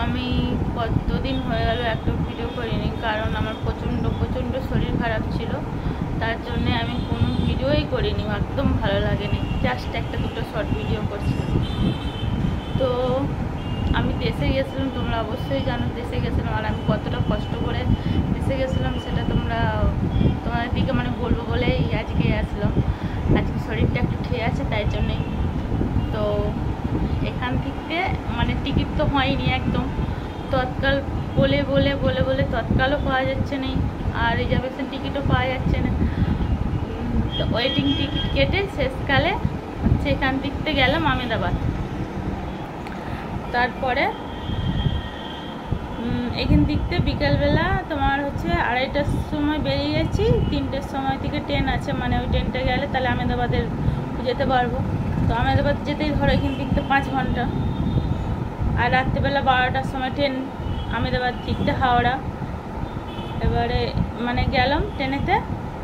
আমি কতদিন হয়ে গেল একটা ভিডিও করিনি, কারণ আমার প্রচণ্ড শরীর খারাপ ছিল। তার জন্যে আমি কোনো ভিডিওই করিনি, একদম ভালো লাগেনি, জাস্ট একটা দুটো শর্ট ভিডিও করছিলাম। তো আমি দেশে গেছিলাম, তোমরা অবশ্যই জানো দেশে গেছিলাম, আর আমি কতটা কষ্ট করে দেশে গেছিলাম সেটা তোমাদের দিকে বলবো বলেই আজকে আসলাম। আজকে শরীরটা একটু ঠিক আছে, তাই জন্যেই। তো এখান থেকে টিকিট তো হয়নি একদম, তৎকাল বলে তৎকালও পাওয়া যাচ্ছে না, আর রিজার্ভেশন টিকিটও পাওয়া যাচ্ছে না। তো ওয়েটিং টিকিট কেটে শেষকালে হচ্ছে এখান থেকে গেলাম আহমেদাবাদ। তারপরে এখান থেকে বিকালবেলা তোমার হচ্ছে 2:30টার সময় বেরিয়ে গেছি, 3টের সময় থেকে ট্রেন আছে, ওই ট্রেনটা গেলে তাহলে আহমেদাবাদের যেতে পারবো। তো আহমেদাবাদ যেতেই ধরো এখান থেকে 5 ঘন্টা, আর রাত্রিবেলা 12টার সময় ট্রেন আহমেদাবাদ থেকে হাওড়া। এবারে গেলাম ট্রেনেতে।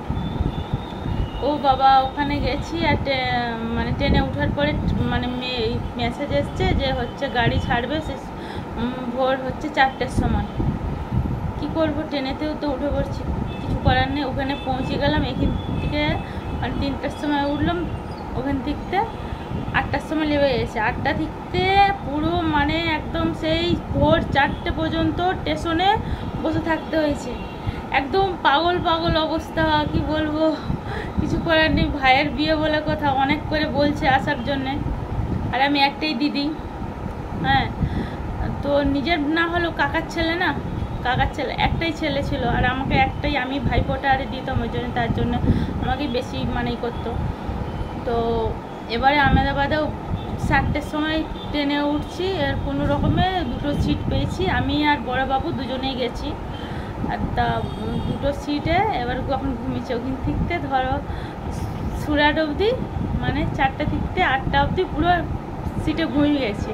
ও বাবা, ওখানে গেছি আর ট্রেনে ওঠার পরে মেসেজ এসছে যে হচ্ছে গাড়ি ছাড়বে ভোর হচ্ছে 4টের সময়। কি করব, ট্রেনেতেও তো উঠে পড়ছি, কিছু করার নেই। ওখানে পৌঁছে গেলাম, এখান থেকে 3টার সময় উঠলাম, ওখান থেকে 8টার সময় লেবে গেছে। 8টা থেকে পুরো একদম সেই ভোর 4টে পর্যন্ত স্টেশনে বসে থাকতে হয়েছে। একদম পাগল অবস্থা, কি বলবো, কিছু করার নেই। ভাইয়ের বিয়ে বলে কথা, অনেক করে বলছে আসার জন্যে, আর আমি একটাই দিদি। হ্যাঁ, তো নিজের না হলো কাকার ছেলে না, কাকার ছেলে একটাই ছেলে ছিল, আর আমাকে একটাই, আমি ভাইপোটা আরে দিতাম, ওই জন্য তার জন্য আমাকে বেশি করতো। তো এবারে আহমেদাবাদেও 7টের সময় ট্রেনে উঠছি, আর কোনো রকমে 2টো সিট পেয়েছি। আমি আর বড় বাবু দুজনেই গেছি, আর তা 2টো সিটে এবার এখন ঘুমিয়েছে। ওখান থেকে ধরো সুরাট অবধি 4টে থেকে 8টা অবধি পুরো সিটে ঘুমিয়ে গেছি।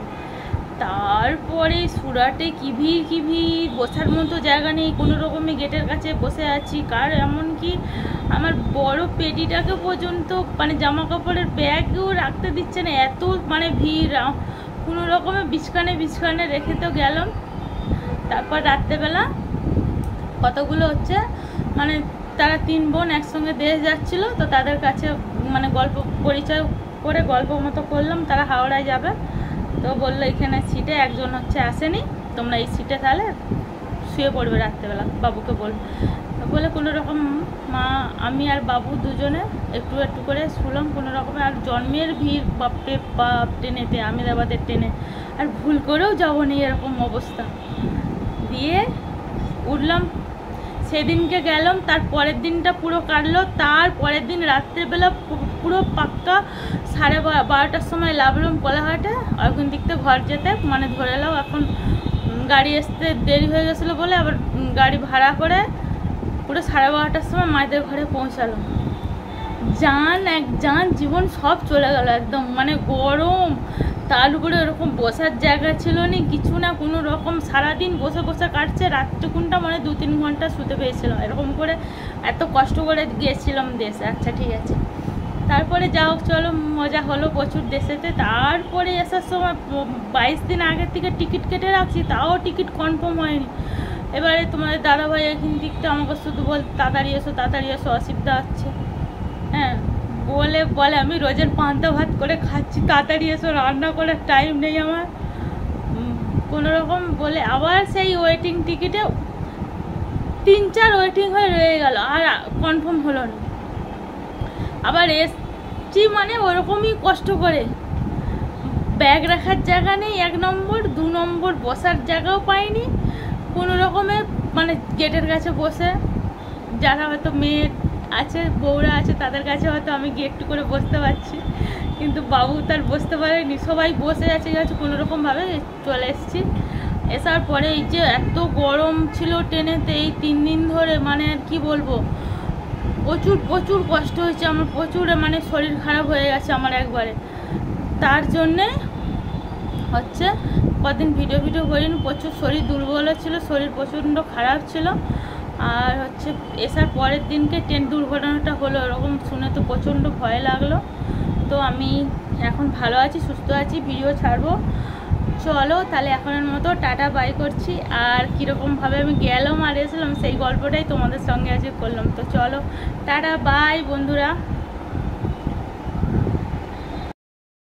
তারপরে সুরাটে কি ভিড়, বসার মতো জায়গা নেই, কোনো রকমে গেটের কাছে বসে আছি। কার এমনকি আমার বড় পেটিটাকে পর্যন্ত জামা কাপড়ের ব্যাগও রাখতে দিচ্ছে না, এত ভিড়। কোনো রকমে বিছখানে রেখে তো গেলাম। তারপর রাত্রেবেলা কতগুলো হচ্ছে তারা 3 বোন একসঙ্গে দেশ যাচ্ছিল, তো তাদের কাছে গল্প পরিচয় করে গল্প মতো করলাম। তারা হাওড়ায় যাবে, তো বললো এখানে সিটে একজন হচ্ছে আসেনি, তোমরা এই সিটে তাহলে শুয়ে পড়বে রাত্রেবেলা, বাবুকে বলে কোনো রকম মা, আমি আর বাবু দুজনে একটু করে শুলাম কোনো রকমে। আর জন্মের ভিড়, বাপরে বাপ, ট্রেনেতে আহমেদাবাদের ট্রেনে, আর ভুল করেও যাবো না এরকম অবস্থা। দিয়ে উঠলাম, সেদিনকে গেলাম, তার পরের দিনটা পুরো কাটলো। তার পরের দিন রাত্রেবেলা পুরো পাক্কা 12:30টার সময় লাভলাম কোলাঘাটে। ওখান থেকে ঘর যেতে ধরে নাও এখন গাড়ি আসতে দেরি হয়ে গেছিলো বলে আবার গাড়ি ভাড়া করে পুরো 12:30টার সময় মায়েদের ঘরে পৌঁছালাম। জান জীবন সব চলে গেল একদম, গরম। তার উপরে ওরকম বসার জায়গা ছিল না, কিছু না, কোনো রকম সারাদিন বসে কাটছে। রাত্রিকুনটা 2-3 ঘন্টা শুতে পেয়েছিলাম, এরকম করে এত কষ্ট করে গিয়েছিলাম দেশে। আচ্ছা ঠিক আছে, তারপরে যা হোক চলো, মজা হলো প্রচুর দেশেতে। তারপরে আসার সময় 22 দিন আগের থেকে টিকিট কেটে রাখছি, তাও টিকিট কনফার্ম হয়নি। এবারে তোমাদের দাদাভাই এখান থেকে আমাকে শুধু তাড়াতাড়ি এসো, অসুবিধা হচ্ছে। হ্যাঁ, বলে আমি রোজের পান্তা ভাত করে খাচ্ছি, তাড়াতাড়ি এসো, রান্না করার টাইম নেই আমার। কোনো রকম বলে আবার সেই ওয়েটিং টিকিটে 3-4 ওয়েটিং হয়ে রয়ে গেল, আর কনফার্ম হলো না। আবার এসছি ওরকমই কষ্ট করে, ব্যাগ রাখার জায়গা নেই 1 নম্বর, 2 নম্বর বসার জায়গাও পাইনি। কোনো রকমের গেটের কাছে বসে, যারা হয়তো মেয়ে আছে, বউরা আছে, তাদের কাছে হয়তো আমি গিয়ে একটু করে বসতে পারছি, কিন্তু বাবু তার বসতে পারেনি। সবাই বসে আছে কোনো রকমভাবে চলে এসেছি। এসার পরে এই যে এত গরম ছিল ট্রেনেতে এই 3 দিন ধরে, আর কি বলবো, প্রচুর কষ্ট হয়েছে আমার, প্রচুর শরীর খারাপ হয়ে গেছে আমার একবারে। তার জন্যে হচ্ছে কদিন ভিডিও করিনি, প্রচুর শরীর দুর্বল ছিল, শরীর প্রচণ্ড খারাপ ছিল। আর হচ্ছে এসার পরের দিনকে ট্রেন দুর্ঘটনাটা হলো, এরকম শুনে তো প্রচণ্ড ভয় লাগলো। তো আমি এখন ভালো আছি, সুস্থ আছি, ভিডিও ছাড়বো। চলো তাহলে এখনের মতো টাটা বাই করছি। আর কীরকমভাবে আমি গেলাম আর এসেছিলাম সেই গল্পটাই তোমাদের সঙ্গে আজকে করলাম। তো চলো টাটা বাই বন্ধুরা।